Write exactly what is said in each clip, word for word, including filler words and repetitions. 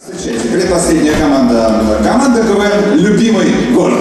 Предпоследняя команда. Команда КВН «Любимый город».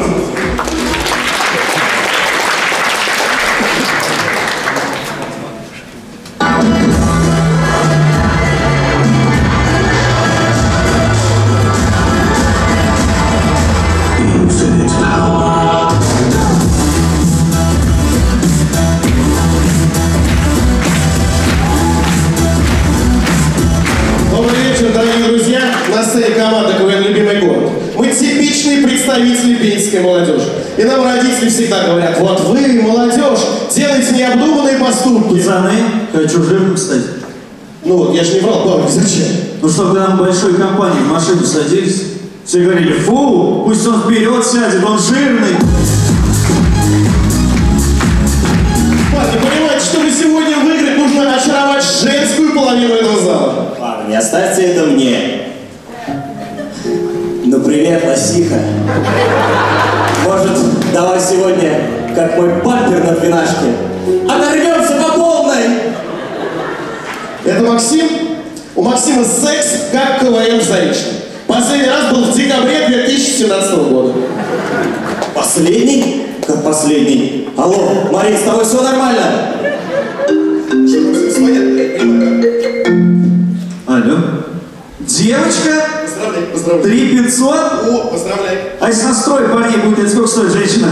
На сцене команда КВН «Любимый город». Мы типичные представители пензенской молодежи. И нам родители всегда говорят: вот вы, молодежь, делаете необдуманные поступки. Пацаны, хочу жирным стать. Ну вот, я же не врал, Павлик, зачем? Ну что, когда мы в большой компании в машину садились, все говорили: фу, пусть он вперед сядет, он жирный. Парни, понимаете, чтобы сегодня выиграть, нужно очаровать женскую половину этого зала. Парни, оставьте это мне. Ну привет, лосиха. Может, давай сегодня, как мой пампер на двенашке, оторвемся по полной? Это Максим. У Максима секс как КВН в Заречном. Последний раз был в декабре две тысячи семнадцатого года. Последний? Как последний? Алло, Марин, с тобой все нормально? Алло. Девочка? Поздравляй, поздравляй. Три пятьсот? О, поздравляй. А если настрой парней будет, это сколько стоит женщина?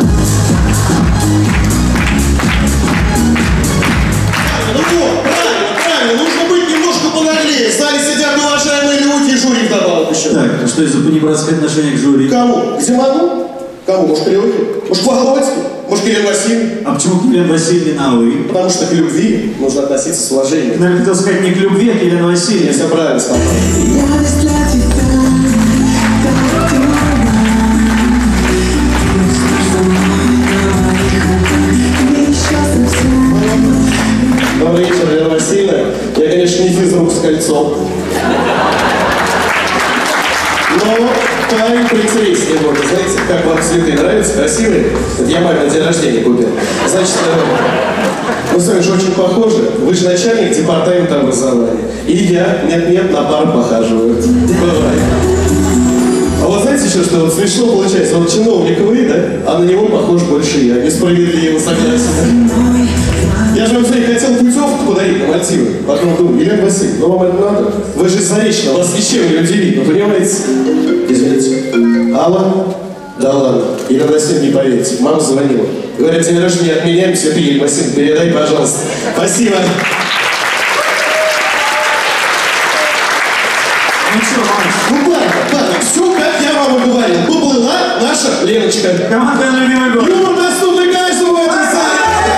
Ну вот, правильно, правильно. Нужно быть немножко понаглее. В зале сидят уважаемые люди и жюри вдобавок еще. Так, а что это за понебратское отношение к жюри? Кому? К Зиману? Кому? Может, к Лёхе? Может, к Володьке? Может, к Елене Васильевне? А почему к Елене Васильевне на «вы»? Потому что к любви нужно относиться с уважением. Наверное, хотел сказать не к любви, а к Елене Васильевне. Я все правильно сказал. Добрый вечер, Елена Васильевна. Я, конечно, не физрук с кольцом. Но парень поинтереснее будет. Знаете, как вам цветы нравятся? Красивые? Это я маме на день рождения купил. Значит, мы с вами же очень похожи. Вы же начальник департамента образования. И я, нет-нет, на пар похаживаю. Бывает. А вот знаете еще, что вот смешно получается? Вот чиновник вы, да? А на него похож больше я. Несправедливо, согласен. Я же вам, смотри, хотел путевку подарить на Мальдивы. Потом думаю: Елена Васильевна, ну вам это надо? Вы же из Заречного, вас ничем не удивить, вы понимаете? Извините. Алло? Да ладно, Елена Васильевна, не поверите. Мама звонила. Говорят, день рождения отменяем, все, ты, Елена Васильевна, передай, пожалуйста. Спасибо. Ну что, Макс? Ну ладно, ладно, все, как я вам и говорил. Поплыла наша Леночка. Команда «Любимый город». Юмор доступный каждому в этом зале.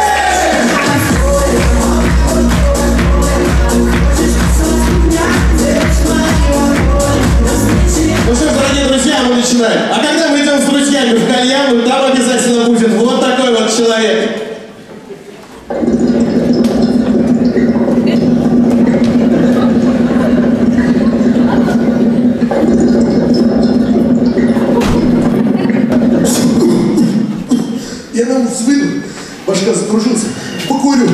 Ну что ж, дорогие друзья, мы начинаем. А когда мы идем с друзьями в кальянную, там обязательно будет вот такой вот человек. Я на улицу выйду, башка закружился, покурю.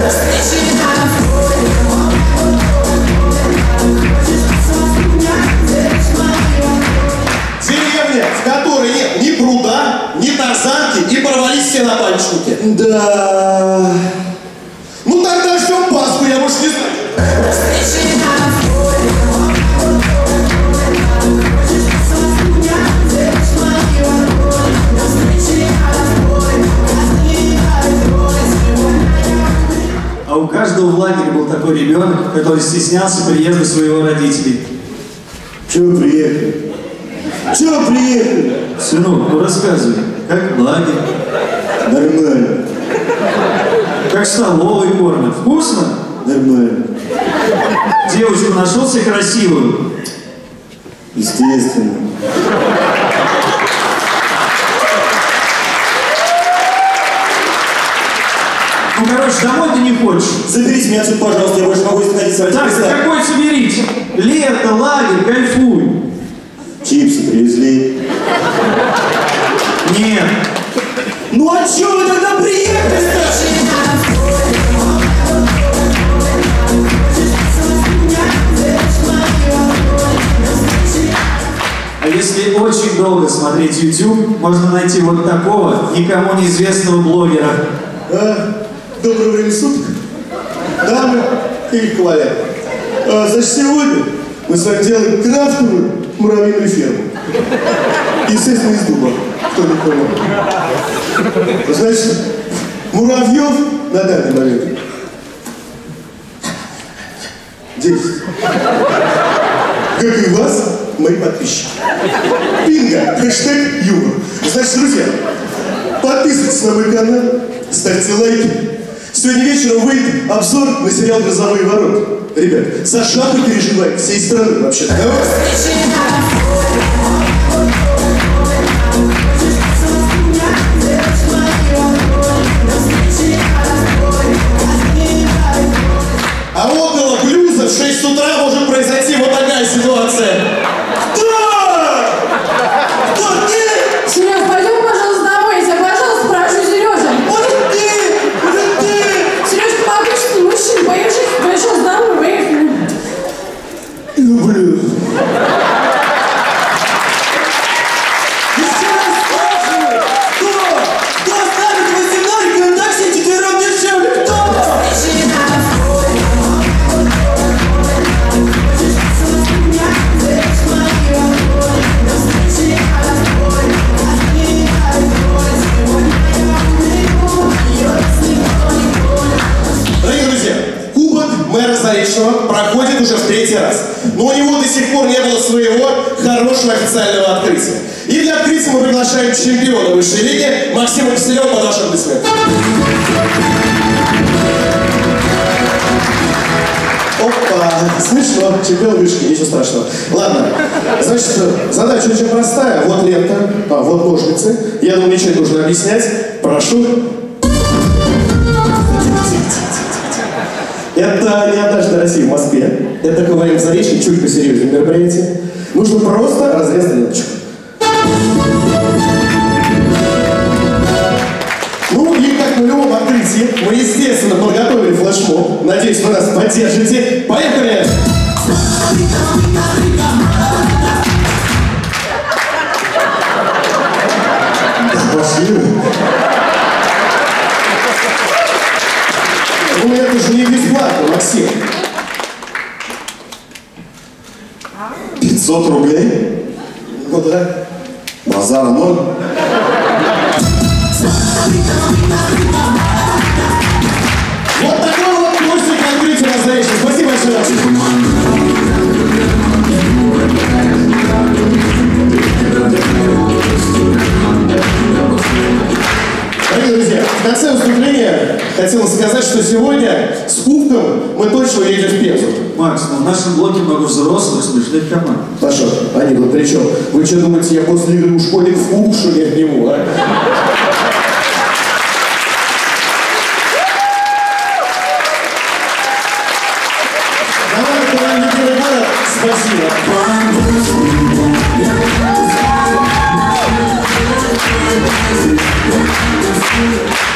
Деревня, в которой нет ни пруда, ни тарзанки, и порвались все на пальчике. Да. Ну тогда ждем Пасху, я больше не знаю. А у каждого в лагере был такой ребенок, который стеснялся приезда своего родителей. Чего приехали? Чего приехали? Сынок, ну рассказывай, как лагерь? Нормально. Как столовой кормят? Вкусно? Нормально. Девочку нашел себе красивую? Естественно. Ну, короче, домой ты не хочешь. Заберите меня отсюда, пожалуйста, я больше могу здесь находиться. Так, какой соберите? Лето, лагерь, кайфуй. Чипсы привезли. Нет. Ну а чё вы тогда приехали-то? если очень долго смотреть YouTube, можно найти вот такого никому неизвестного блогера. А, доброе время суток, дамы и кавалеры. А, значит, сегодня мы с вами делаем крафтовую муравьиную ферму. Естественно, из дуба, кто не понял. Значит, муравьев на данный момент десять. Как и вас, мои подписчики. Бинго, хэштег юмор. Значит, друзья, подписывайтесь на мой канал, ставьте лайки. Сегодня вечером выйдет обзор на сериал «Грозовые ворота». Ребят, со шапкой переживает всей страны вообще-то. А около блюза в шесть утра может произойти вот такая ситуация. Кто? Кто ты? Сереж, пойдем, пожалуйста, домой. Я тебя, пожалуйста, прошу, Сережа. Вот ты! Вот ты! Сереж, ты обычный мужчина. Поехали, пожалуйста, домой, поехали. Люблю. Еще раз спрашиваю. Кто? Кто оставит восемнадцать такси четвером дешевле? Кто? Дорогие друзья, кубок мэра Заречного проходит уже в третий раз. Но у него до сих пор не было своего хорошего официального открытия. И для открытия мы приглашаем чемпиона высшей лиги Максима Киселева под ваши аплодисменты. Опа, смешно, чемпион вышки, ничего страшного. Ладно, значит, задача очень простая. Вот лента, а, вот ножницы. Я думаю, ничего не нужно объяснять. Прошу. Это не однажды России в Москве. Это КВН в Заречье, чуть посерьезнее мероприятие. Нужно просто разрезать ленточку. Ну и как на любом открытии, мы, естественно, подготовили флешмоб. Надеюсь, вы нас поддержите. Поехали! Пошли. Ну, это же не бесплатно, Максим. пятьсот рублей? Ну да. Базара ноль. Вот такой вот курсик открытия на Заречье. Спасибо большое. Дорогие друзья, в конце выступления хотел сказать, что сегодня с кубком мы точно едем в Пензу. Макс, ну в нашем блоке много взрослых, смешных команд. Паша, они тут при чем? Вы что думаете, я после игры у школьник в клуб, что ли, отниму, а? Давай, это мой любимый город. Спасибо.